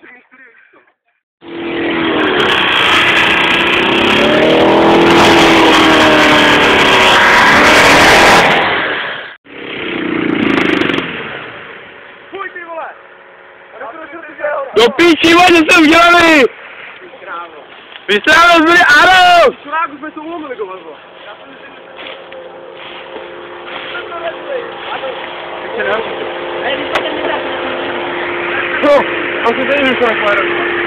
Do píči, co jste udělali? Vystřelili jsme, ano! Čuráku jsme to ulomili, govazlo. No, asi tady nejsou na